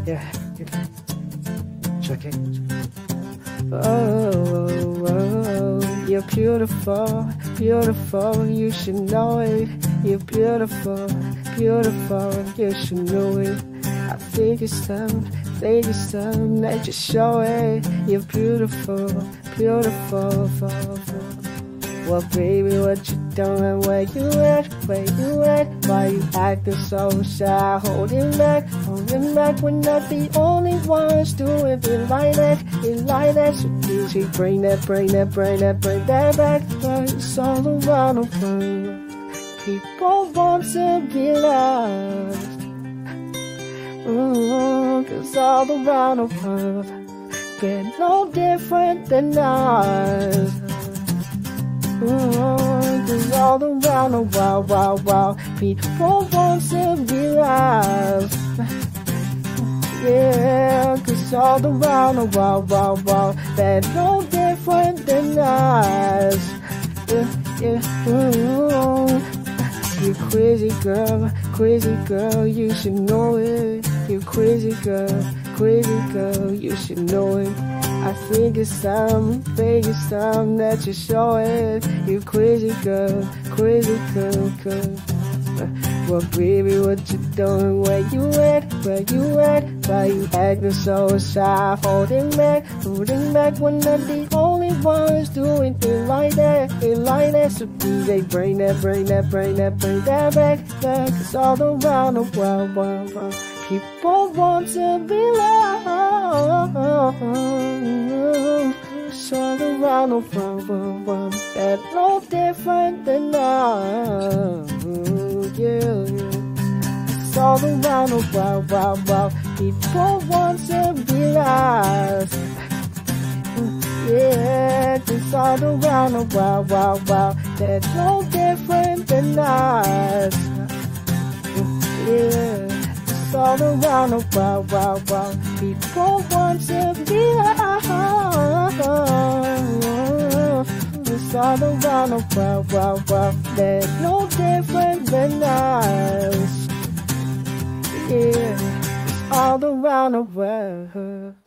Yeah. Check it. Oh, you're beautiful, beautiful, you should know it. You're beautiful, beautiful, you should know it. I think it's time that you show it. You're beautiful, beautiful, well, baby, what you doing? Where you at? Where you at? Why you acting so shy? Holding back when not the only ones doing it like that. So easy, bring that back. It's all around the world. People want to be loved. Cause all around the world, they're no different than us. Cause all around the world, people want to be loved. Yeah, cause all around the world, they're no different than us. You crazy girl, you should know it. You crazy girl, you should know it. I think it's time that you show it. You crazy girl, girl. Well, baby, what you doing? Where you at? Why you acting so shy? Holding back when not the only ones doing it like that. So DJ, bring that back. Cause all around the world, people want to be loved. It's all around the world, they're no different than us. Yeah. It's all around the world, people want to be loved. Yeah, it's all around the world, they're no different than us. Yeah. It's all around the world, people want to be loved. It's all around the world, they're no different than us. Yeah, it's all around the world.